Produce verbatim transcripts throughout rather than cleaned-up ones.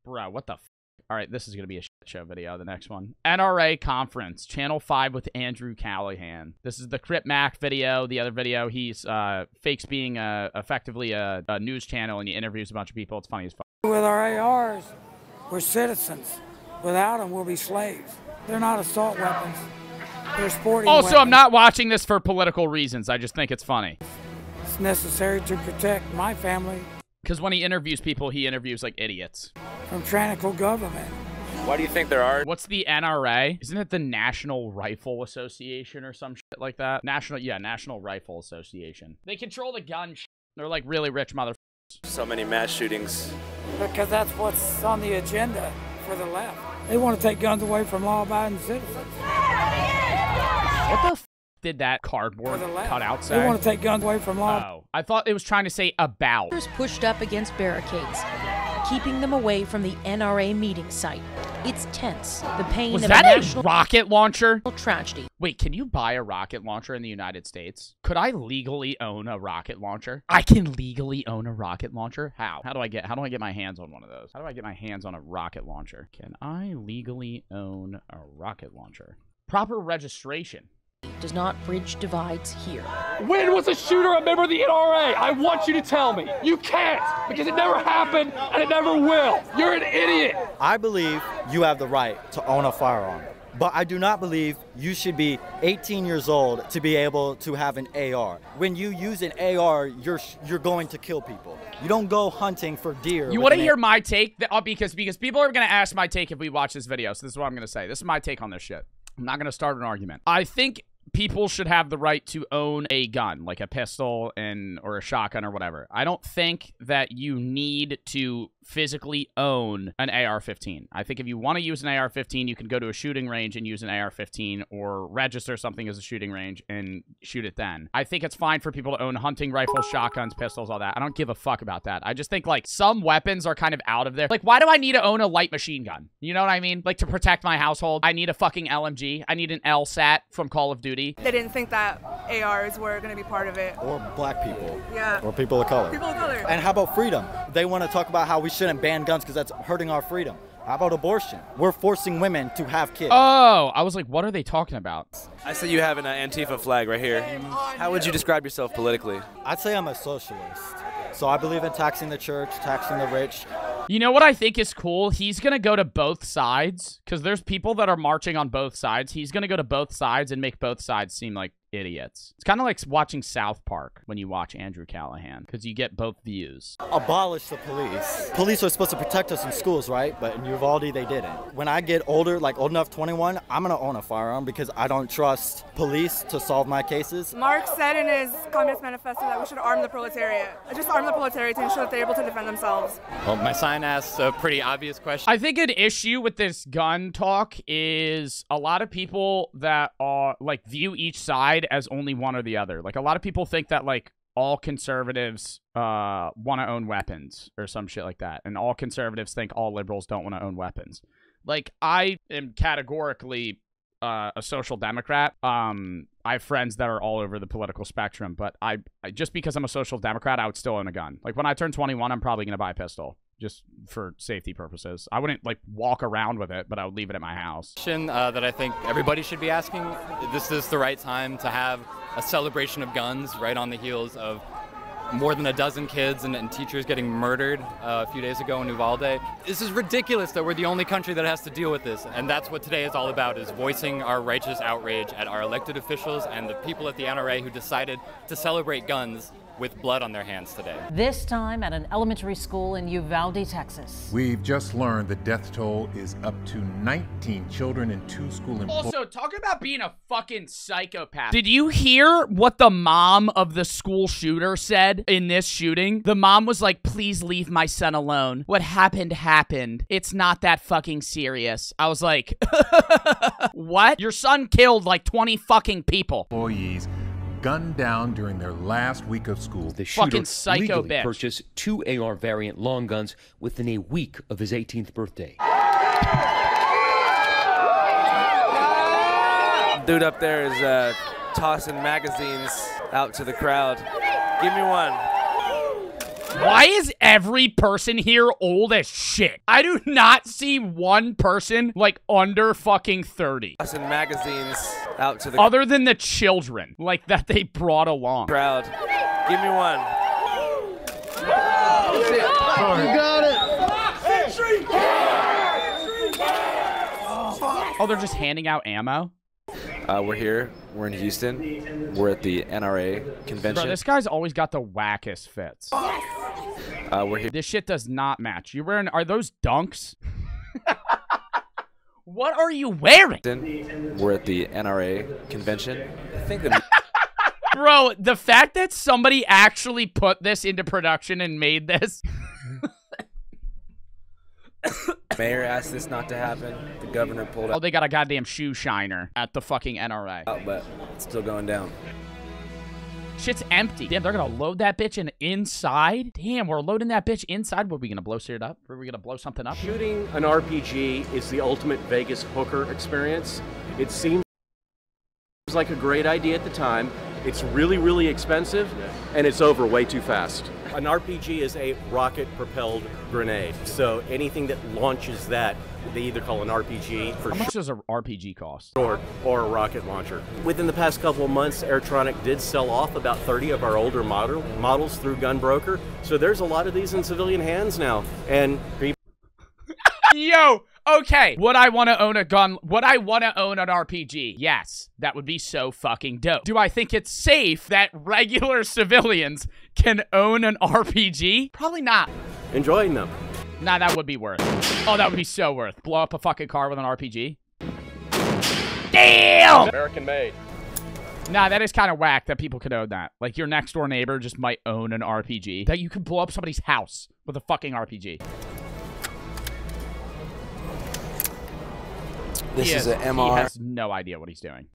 Bro, what the f? All right, this is going to be a shit show video, the next one. N R A Conference, Channel five with Andrew Callahan. This is the Crip Mac video. The other video, he's uh, fakes being uh, effectively a, a news channel, and he interviews a bunch of people. It's funny as fuck. With our A Rs, we're citizens. Without them, we'll be slaves. They're not assault weapons. They're sporting Also, weapons. I'm not watching this for political reasons. I just think it's funny. It's necessary to protect my family. Because when he interviews people, he interviews like idiots. From tyrannical government. Why do you think there are? What's the N R A? Isn't it the National Rifle Association or some shit like that? National, yeah, National Rifle Association. They control the gun shit. They're like really rich motherfuckers. So many mass shootings. Because that's what's on the agenda for the left. They want to take guns away from law-abiding citizens. What the f did that cardboard cutout say? They want to take guns away from law. Oh, I thought it was trying to say about. Pushed up against barricades, keeping them away from the N R A meeting site. It's tense. The pain Was of that a a national rocket launcher? tragedy. Wait, can you buy a rocket launcher in the United States? Could I legally own a rocket launcher? I can legally own a rocket launcher? How? How do I get how do I get my hands on one of those? How do I get my hands on a rocket launcher? Can I legally own a rocket launcher? Proper registration. Does not bridge divides here. When was a shooter a member of the N R A? I want you to tell me. You can't, because it never happened and it never will. You're an idiot. I believe you have the right to own a firearm, but I do not believe you should be eighteen years old to be able to have an A R. When you use an A R, you're you're going to kill people. You don't go hunting for deer. You want to hear my take? Oh, because because people are going to ask my take if we watch this video. So this is what I'm going to say. This is my take on this shit. I'm not going to start an argument. I think people should have the right to own a gun, like a pistol and or a shotgun or whatever. I don't think that you need to physically own an A R fifteen. I think if you want to use an A R fifteen, you can go to a shooting range and use an A R fifteen or register something as a shooting range and shoot it then. I think it's fine for people to own hunting rifles, shotguns, pistols, all that. I don't give a fuck about that. I just think, like, some weapons are kind of out of there. Like, why do I need to own a light machine gun? You know what I mean? Like, to protect my household, I need a fucking L M G. I need an L SAT from Call of Duty. They didn't think that A Rs were going to be part of it. Or black people. Yeah. Or people of color. People of color. And how about freedom? They want to talk about how we shouldn't ban guns because that's hurting our freedom. How about abortion? We're forcing women to have kids. Oh, I was like, what are they talking about? I see you have an uh, Antifa flag right here. How would you describe yourself politically? I'd say I'm a socialist. So I believe in taxing the church, taxing the rich. You know what I think is cool? He's going to go to both sides because there's people that are marching on both sides. He's going to go to both sides and make both sides seem like idiots. It's kind of like watching South Park when you watch Andrew Callahan because you get both views. Abolish the police. Police are supposed to protect us in schools, right? But in Uvalde, they didn't. When I get older, like old enough, twenty-one, I'm going to own a firearm because I don't trust police to solve my cases. Marx said in his Communist Manifesto that we should arm the proletariat. Just arm the proletariat to ensure that they're able to defend themselves. Well, my sign asks a pretty obvious question. I think an issue with this gun talk is a lot of people that are like view each side as only one or the other. Like a lot of people think that like all conservatives uh want to own weapons or some shit like that, and all conservatives think all liberals don't want to own weapons. Like I am categorically uh, a social democrat. Um, I have friends that are all over the political spectrum, but I, I just because I'm a social democrat, I would still own a gun. Like when I turn twenty-one, I'm probably gonna buy a pistol. Just for safety purposes. I wouldn't like walk around with it, but I would leave it at my house. Uh, that I think everybody should be asking. This is the right time to have a celebration of guns right on the heels of more than a dozen kids and, and teachers getting murdered uh, a few days ago in Uvalde. This is ridiculous that we're the only country that has to deal with this, and that's what today is all about, is voicing our righteous outrage at our elected officials and the people at the N R A who decided to celebrate guns with blood on their hands today. This time at an elementary school in Uvalde, Texas. We've just learned the death toll is up to nineteen children and two school employees. Also, talk about being a fucking psychopath. Did you hear what the mom of the school shooter said in this shooting? The mom was like, please leave my son alone. What happened happened. It's not that fucking serious. I was like, what? Your son killed like twenty fucking people. Employees gunned down during their last week of school. The shooter fucking psycho legally bitch. purchased two A R variant long guns within a week of his eighteenth birthday. Dude up there is uh, tossing magazines out to the crowd. Give me one. Why is every person here old as shit? I do not see one person like under fucking thirty. Us in magazines out to the other than the children, like that they brought along. Crowd. Give me one. You got it. Oh, they're just handing out ammo? Uh, we're here. We're in Houston. We're at the N R A Convention. Bro, this guy's always got the wackest fits. Uh, we're here. This shit does not match. You're wearing, are those dunks? What are you wearing? We're at the N R A Convention. I think the Bro, the fact that somebody actually put this into production and made this. mayor asked this not to happen. The governor pulled out. Oh, they got a goddamn shoe shiner at the fucking N R A. But it's still going down. Shit's empty. Damn, they're gonna load that bitch in inside? Damn, we're loading that bitch inside. What, are we gonna blow shit up? Are we gonna blow something up? Shooting an R P G is the ultimate Vegas hooker experience. It seems like a great idea at the time. It's really, really expensive, and it's over way too fast. An R P G is a rocket-propelled grenade, so anything that launches that, they either call an R P G for How much does an R P G cost? Or, or a rocket launcher. Within the past couple of months, Airtronic did sell off about thirty of our older model, models through Gunbroker, so there's a lot of these in civilian hands now, and people... Yo! Okay, would I want to own a gun? Would I want to own an R P G? Yes, that would be so fucking dope. Do I think it's safe that regular civilians can own an R P G? Probably not. Enjoying them. Nah, that would be worth. Oh, that would be so worth. Blow up a fucking car with an R P G? Damn! American made. Nah, that is kind of whack that people could own that. Like, your next door neighbor just might own an R P G. That you could blow up somebody's house with a fucking R P G. This he is has, an M R. He has no idea what he's doing.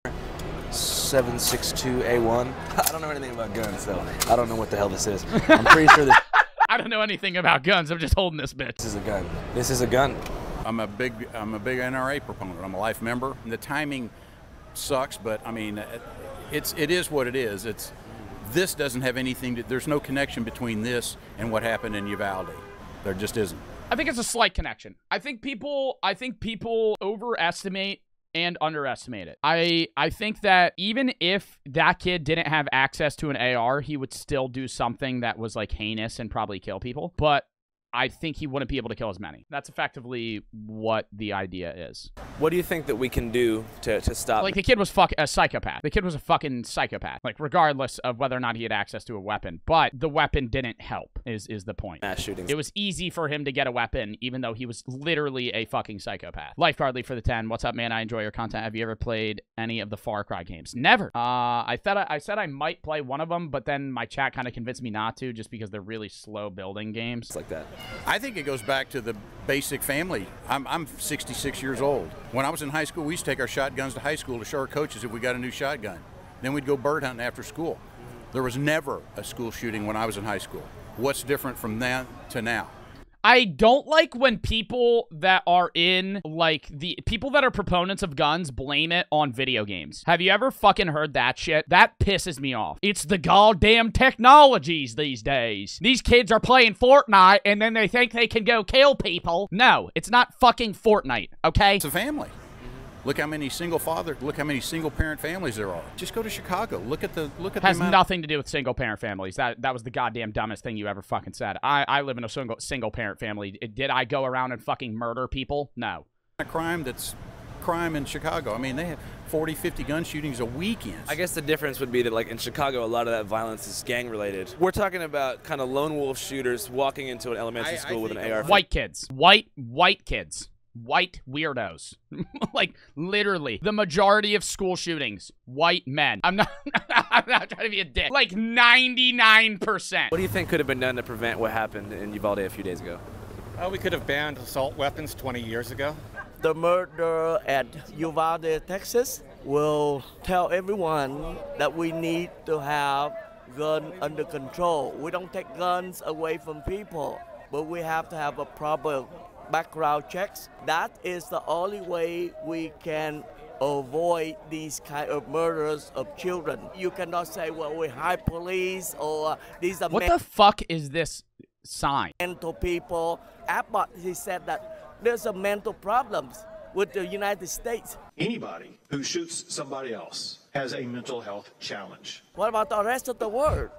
seven six two A one. I don't know anything about guns, so I don't know what the hell this is. I'm pretty sure this... I don't know anything about guns. I'm just holding this bitch. This is a gun. This is a gun. I'm a big, I'm a big N R A proponent. I'm a life member. And the timing sucks, but I mean, it's it is what it is. It's this doesn't have anything to. There's no connection between this and what happened in Uvalde. There just isn't. I think it's a slight connection. I think people. I think people overestimate and underestimate it. I I think that even if that kid didn't have access to an A R, he would still do something that was like heinous and probably kill people. But I think he wouldn't be able to kill as many. That's effectively what the idea is. What do you think that we can do to, to stop? Like, the kid was fuck a psychopath. The kid was a fucking psychopath. Like, regardless of whether or not he had access to a weapon. But the weapon didn't help, is, is the point. Mass shootings. It was easy for him to get a weapon, even though he was literally a fucking psychopath. Lifeguardly for the ten. What's up, man? I enjoy your content. Have you ever played any of the Far Cry games? Never. Uh, I thought I, I said I might play one of them, but then my chat kind of convinced me not to, just because they're really slow building games. It's like that. I think it goes back to the basic family. I'm, I'm sixty-six years old. When I was in high school, we used to take our shotguns to high school to show our coaches if we got a new shotgun. Then we'd go bird hunting after school. There was never a school shooting when I was in high school. What's different from then to now? I don't like when people that are in, like, the people that are proponents of guns blame it on video games. Have you ever fucking heard that shit? That pisses me off. It's the goddamn technologies these days. These kids are playing Fortnite and then they think they can go kill people. No, it's not fucking Fortnite, okay? It's a family. Look how many single father, look how many single parent families there are. Just go to Chicago. Look at the look at Has the amount. nothing to do with single parent families. That that was the goddamn dumbest thing you ever fucking said. I I live in a single single parent family. Did I go around and fucking murder people? No. A crime that's crime in Chicago. I mean, they have forty, fifty gun shootings a weekend. I guess the difference would be that, like, in Chicago, a lot of that violence is gang related. We're talking about kind of lone wolf shooters walking into an elementary I, school I with an A R. White kids. White white kids. White weirdos. Like, literally, the majority of school shootings, white men. I'm not, I'm not trying to be a dick. Like, ninety-nine percent. What do you think could have been done to prevent what happened in Uvalde a few days ago? Uh, we could have banned assault weapons twenty years ago. The murder at Uvalde, Texas will tell everyone that we need to have guns under control. We don't take guns away from people, but we have to have a proper background checks. That is the only way we can avoid these kind of murders of children. You cannot say, well, we hire police or uh, these are What men. the fuck is this sign. Mental people. Abbott, he said that there's a mental problems with the United States. Anybody who shoots somebody else has a mental health challenge. What about the rest of the world?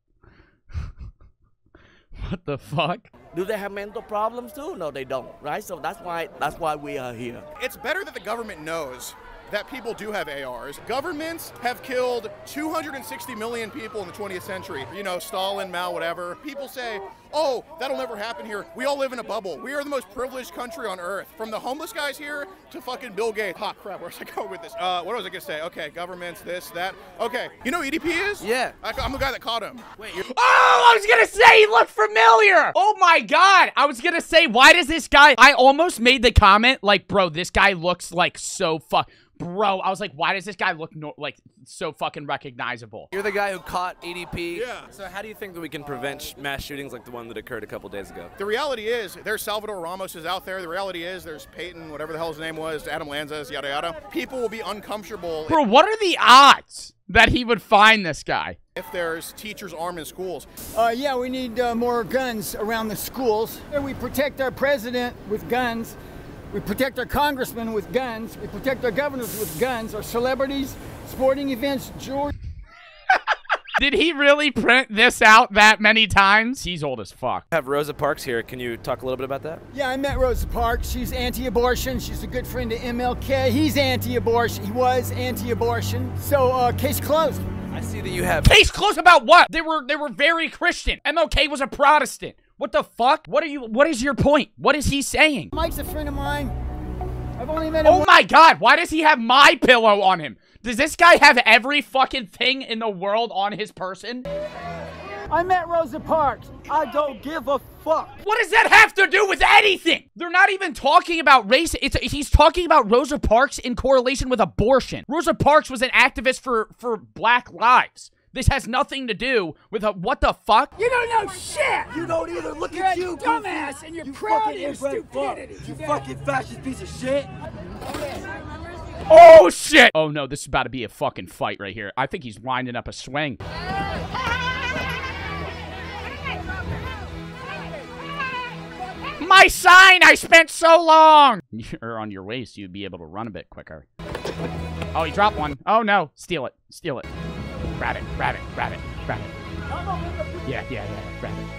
What the fuck? Do they have mental problems too? No, they don't, right? So that's why that's why we are here. It's better that the government knows that people do have A Rs. Governments have killed two hundred sixty million people in the twentieth century. You know, Stalin, Mao, whatever. People say, oh, that'll never happen here. We all live in a bubble. We are the most privileged country on earth. From the homeless guys here to fucking Bill Gates. Oh, crap, where's I going with this? Uh, what was I gonna say? Okay, governments, this, that. Okay, you know who E D P is? Yeah. I, I'm the guy that caught him. Wait, you're Oh, I was gonna say he looked familiar. Oh my God. I was gonna say, why does this guy, I almost made the comment like, bro, this guy looks like so fuck. Bro, I was like, why does this guy look no like so fucking recognizable? You're the guy who caught E D P. Yeah. So how do you think that we can prevent sh mass shootings like the one that occurred a couple days ago? The reality is, there's Salvador Ramos is out there. The reality is, there's Peyton, whatever the hell his name was, Adam Lanza, yada yada. People will be uncomfortable. Bro, what are the odds that he would find this guy? If there's teachers armed in schools. Uh, yeah, we need uh, more guns around the schools. We protect our president with guns. We protect our congressmen with guns. We protect our governors with guns. Our celebrities, sporting events, jewelry. Did he really print this out that many times? He's old as fuck. I have Rosa Parks here. Can you talk a little bit about that? Yeah, I met Rosa Parks. She's anti-abortion. She's a good friend of M L K. He's anti-abortion. He was anti-abortion. So, uh, case closed. I see that you have... Case closed about what? They were they were very Christian. M L K was a Protestant. What the fuck? What are you, what is your point? What is he saying? Mike's a friend of mine. I've only met him. Oh my God, why does he have my pillow on him? Does this guy have every fucking thing in the world on his person? I met Rosa Parks. I don't give a fuck. What does that have to do with anything? They're not even talking about race. It's he's talking about Rosa Parks in correlation with abortion. Rosa Parks was an activist for, for Black lives. This has nothing to do with a, what the fuck? You don't know shit! You don't either. Look you're at a you, dumbass, goofy. and you're you proud of your fucking stupidity. You fucking fascist piece of shit. Oh, shit! Oh, no, this is about to be a fucking fight right here. I think he's winding up a swing. My sign! I spent so long! You're on your waist, you'd be able to run a bit quicker. Oh, he dropped one. Oh, no. Steal it. Steal it. Grab it. Grab it. Grab it. Grab it. Yeah, yeah, yeah. Grab it.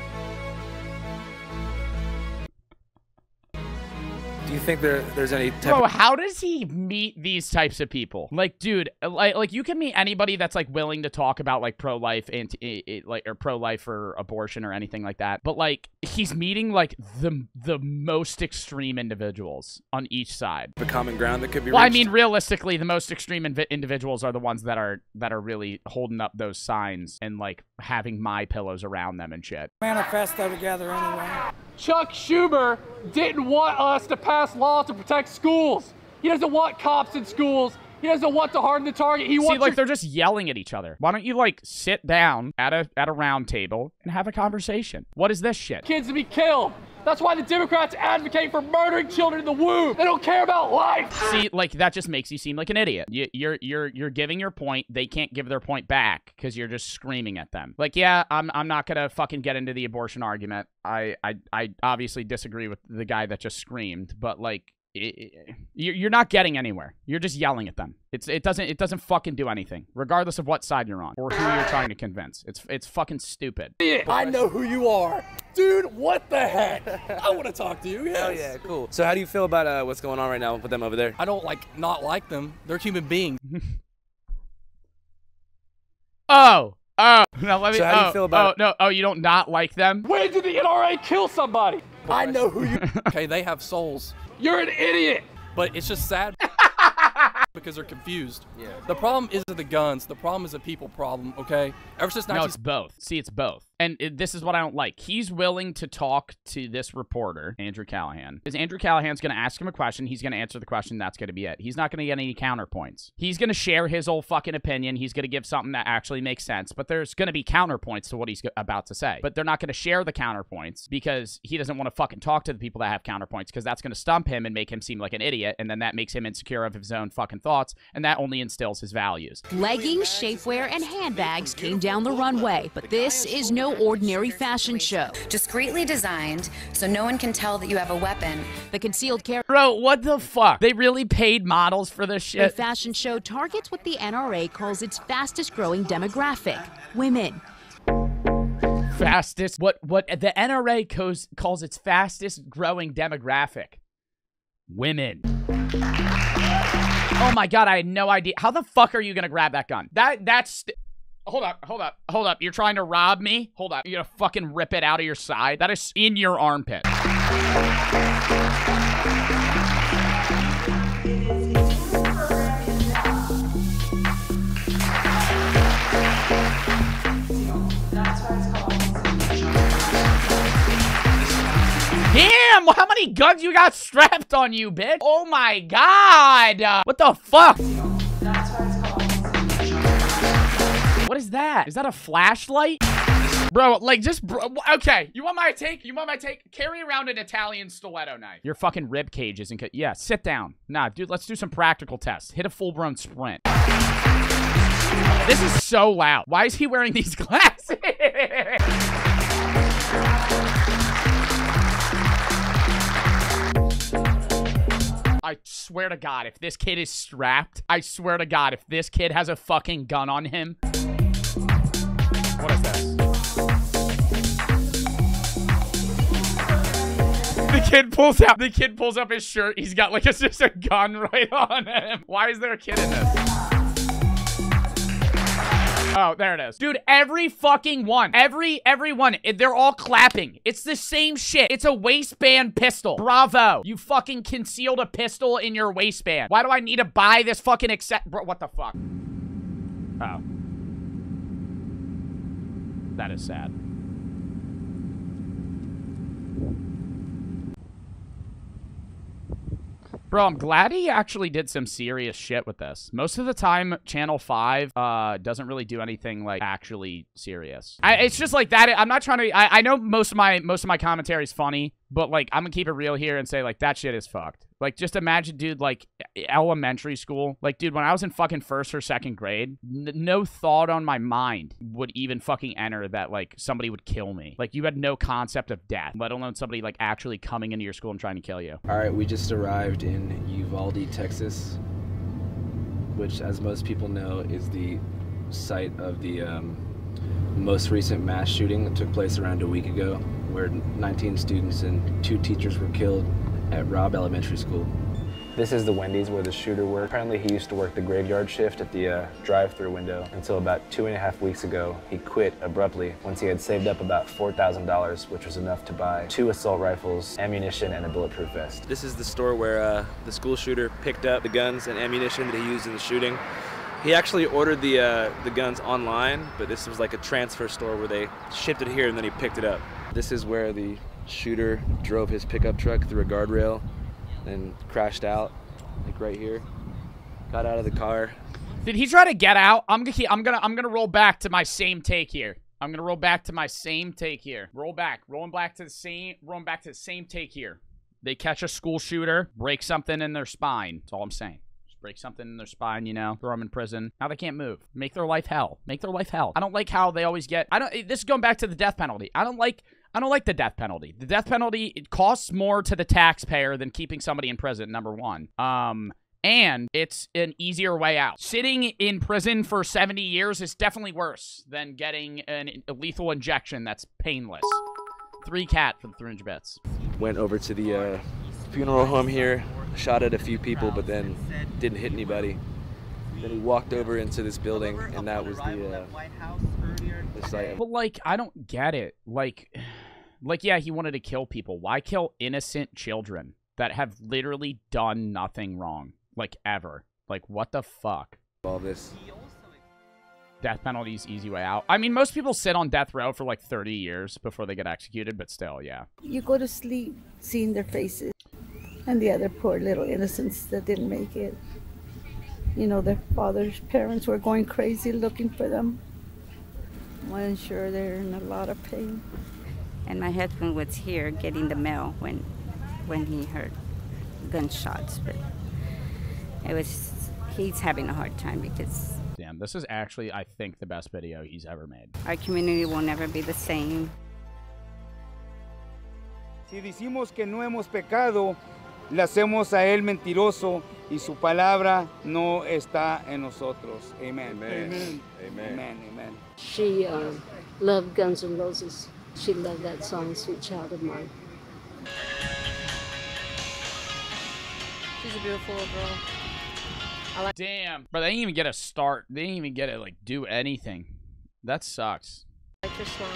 Do you think there there's any type Bro, of how does he meet these types of people? Like, dude, like, like you can meet anybody that's like willing to talk about like pro-life and like or pro-life or abortion or anything like that. But like, he's meeting like the the most extreme individuals on each side. the common ground that could be Well, I reached? mean, realistically, the most extreme invi individuals are the ones that are that are really holding up those signs and like having my pillows around them and shit. Manifesto together anyway. Chuck Schumer didn't want us to pass laws to protect schools. He doesn't want cops in schools. He doesn't want to harden the target. He See, wants like your they're just yelling at each other. Why don't you like sit down at a at a round table and have a conversation? What is this shit? kids to be killed. That's why the Democrats advocate for murdering children in the womb. They don't care about life. See, like that just makes you seem like an idiot. You, you're you're you're giving your point. They can't give their point back because you're just screaming at them. Like, yeah, I'm I'm not gonna fucking get into the abortion argument. I I I obviously disagree with the guy that just screamed, but like. You're not getting anywhere. You're just yelling at them. It's it doesn't it doesn't fucking do anything, regardless of what side you're on or who you're trying to convince. It's it's fucking stupid. I know who you are, dude. What the heck? I want to talk to you. Yes. Hell yeah, cool. So how do you feel about uh, what's going on right now with them over there? I don't like not like them. They're human beings. Oh. Oh. No, let me. So how do you oh, feel about oh, it? no. Oh, you don't not like them? When did the N R A kill somebody? I know who you. Okay, they have souls. You're an idiot. But it's just sad because they're confused. Yeah. The problem isn't the guns. The problem is a people problem, okay? Ever since No, it's both. See, it's both. And it, this is what I don't like. He's willing to talk to this reporter, Andrew Callahan. Because Andrew Callahan's going to ask him a question. He's going to answer the question. That's going to be it. He's not going to get any counterpoints. He's going to share his old fucking opinion. He's going to give something that actually makes sense. But there's going to be counterpoints to what he's about to say. But they're not going to share the counterpoints because he doesn't want to fucking talk to the people that have counterpoints because that's going to stump him and make him seem like an idiot. And then that makes him insecure of his own fucking thoughts. And that only instills his values. Leggings, shapewear, and handbags came down the runway. But this is no no ordinary fashion show. Discreetly designed so no one can tell that you have a weapon. The concealed carry Bro, what the fuck? They really paid models for this shit? fashion show targets what the N R A calls its fastest growing demographic, women. Fastest, what what the N R A calls, calls its fastest growing demographic. Women. Oh my god, I had no idea. How the fuck are you gonna grab that gun? That, that's... Hold up, hold up, hold up. You're trying to rob me? Hold up. You're gonna fucking rip it out of your side? That is in your armpit. Damn, how many guns you got strapped on you, bitch? Oh my god. Uh, what the fuck? What is that? Is that a flashlight? Bro, like just, bro, okay. You want my take? You want my take? Carry around an Italian stiletto knife. Your fucking rib cage isn't good. Yeah, sit down. Nah, dude, let's do some practical tests. Hit a full-blown sprint. This is so loud. Why is he wearing these glasses? I swear to God, if this kid is strapped, I swear to God, if this kid has a fucking gun on him. What is this? The kid pulls out, the kid pulls up his shirt. He's got like a, just a gun right on him. Why is there a kid in this? Oh, there it is. Dude, every fucking one. Every, every one. They're all clapping. It's the same shit. It's a waistband pistol. Bravo. You fucking concealed a pistol in your waistband. Why do I need to buy this fucking accept- Bro, what the fuck? Oh. That is sad. Bro, I'm glad he actually did some serious shit with this. Most of the time, Channel five uh, doesn't really do anything, like, actually serious. I, it's just like that. I'm not trying to... I, I know most of my most of my commentary is funny, but, like, I'm gonna keep it real here and say, like, that shit is fucked. Like, just imagine, dude, like, elementary school. Like, dude, when I was in fucking first or second grade, n no thought on my mind would even fucking enter that, like, somebody would kill me. Like, you had no concept of death, let alone somebody, like, actually coming into your school and trying to kill you. All right, we just arrived in Uvalde, Texas, which, as most people know, is the site of the um, most recent mass shooting that took place around a week ago, where nineteen students and two teachers were killed at Robb Elementary School. This is the Wendy's where the shooter worked. Apparently he used to work the graveyard shift at the uh, drive-thru window until about two and a half weeks ago. He quit abruptly once he had saved up about four thousand dollars, which was enough to buy two assault rifles, ammunition, and a bulletproof vest. This is the store where uh, the school shooter picked up the guns and ammunition that he used in the shooting. He actually ordered the, uh, the guns online, but this was like a transfer store where they shipped it here and then he picked it up. This is where the shooter drove his pickup truck through a guardrail and crashed out, like right here. Got out of the car. Did he try to get out? I'm gonna, I'm gonna, I'm gonna roll back to my same take here. I'm gonna roll back to my same take here. Roll back, rolling back to the same, rolling back to the same take here. They catch a school shooter, break something in their spine. That's all I'm saying. Just break something in their spine, you know, throw them in prison. Now they can't move. Make their life hell. Make their life hell. I don't like how they always get. I don't. This is going back to the death penalty. I don't like. I don't like the death penalty. The death penalty, it costs more to the taxpayer than keeping somebody in prison, number one. Um, and it's an easier way out. Sitting in prison for seventy years is definitely worse than getting an, a lethal injection that's painless. Three cat for the three hundred bits. Went over to the uh, funeral home here, shot at a few people, but then didn't hit anybody. Then he walked over into this building, and that was the, uh, the site. But, like, I don't get it. Like... Like, yeah, he wanted to kill people. Why kill innocent children that have literally done nothing wrong? Like, ever. Like, what the fuck? All this. Death penalty's easy way out. I mean, most people sit on death row for, like, thirty years before they get executed, but still, yeah. You go to sleep seeing their faces. And the other poor little innocents that didn't make it. You know, their father's parents were going crazy looking for them. I'm sure they're in a lot of pain. And my husband was here getting the mail when when he heard gunshots, but it was he's having a hard time because damn man. This is actually, I think, the best video he's ever made. Our community will never be the same. Si decimos que no hemos pecado, le hacemos a él mentiroso y su palabra no está en nosotros. Amen. Amen. Amen. Amen. Amen. Amen. She uh, loved Guns N' Roses. She loved that song, Sweet Child of Mine. She's a beautiful little girl. I like Damn. Bro, they didn't even get a start. They didn't even get to, like, do anything. That sucks. I like your smile.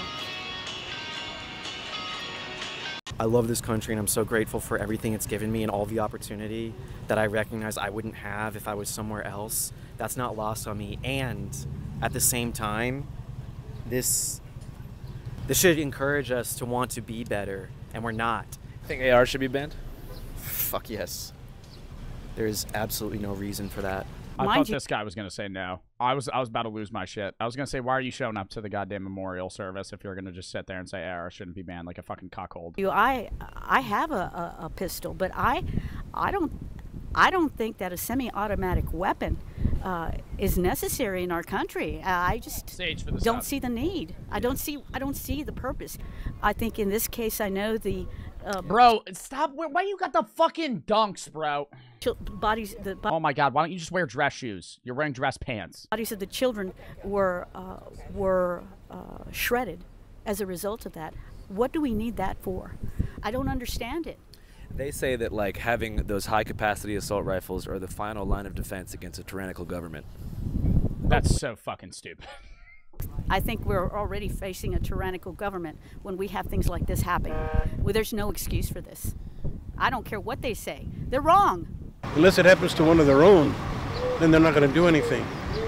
I love this country and I'm so grateful for everything it's given me and all the opportunity that I recognize I wouldn't have if I was somewhere else. That's not lost on me. And at the same time, this this should encourage us to want to be better, and we're not. Think A R should be banned? Fuck yes. There's absolutely no reason for that. I Mind thought you this guy was gonna say no. I was I was about to lose my shit. I was gonna say, why are you showing up to the goddamn memorial service if you're gonna just sit there and say A R shouldn't be banned like a fucking cuckold? You, I I have a, a, a pistol, but I I don't I don't think that a semi-automatic weapon uh, is necessary in our country. I just don't South. see the need. I don't see I don't see the purpose. I think in this case, I know the. Uh, bro, stop! Why you got the fucking dunks, bro? Bodies. The bo oh my God! Why don't you just wear dress shoes? You're wearing dress pants. Bodies of the children were uh, were uh, shredded as a result of that. What do we need that for? I don't understand it. They say that like having those high-capacity assault rifles are the final line of defense against a tyrannical government. That's so fucking stupid. I think we're already facing a tyrannical government when we have things like this happen. Well, there's no excuse for this. I don't care what they say. They're wrong. Unless it happens to one of their own, then they're not going to do anything.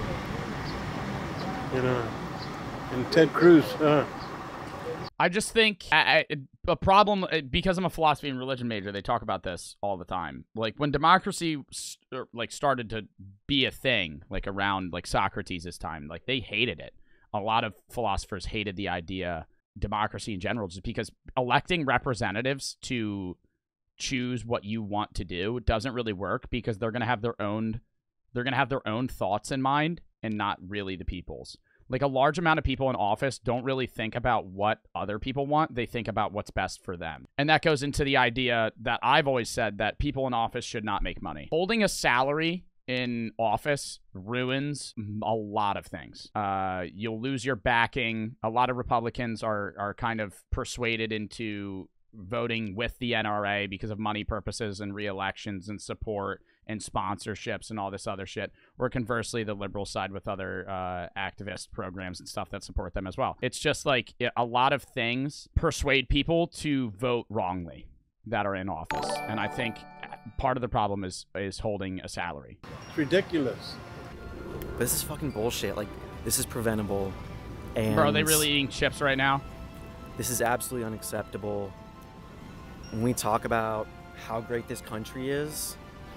You know, and Ted Cruz, uh. I just think I, I, a problem, because I'm a philosophy and religion major, they talk about this all the time. Like when democracy like started to be a thing, like around like Socrates' time, like they hated it. A lot of philosophers hated the idea, democracy in general, just because electing representatives to choose what you want to do doesn't really work, because they're going to have their own, they're going to have their own thoughts in mind and not really the people's. Like a large amount of people in office don't really think about what other people want. They think about what's best for them. And that goes into the idea that I've always said that people in office should not make money. Holding a salary in office ruins a lot of things. Uh, you'll lose your backing. A lot of Republicans are, are kind of persuaded into voting with the N R A because of money purposes and re-elections and support and sponsorships and all this other shit, or conversely the liberal side with other uh, activist programs and stuff that support them as well. It's just like a lot of things persuade people to vote wrongly that are in office, and I think part of the problem is is holding a salary. It's ridiculous. This is fucking bullshit. Like, this is preventable. And bro, are they really eating chips right now? This is absolutely unacceptable. When we talk about how great this country is,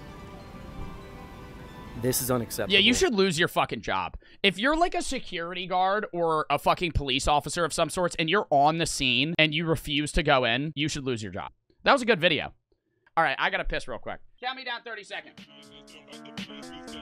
this is unacceptable. Yeah, you should lose your fucking job. If you're like a security guard or a fucking police officer of some sorts and you're on the scene and you refuse to go in, you should lose your job. That was a good video. All right, I gotta piss real quick. Count me down thirty seconds.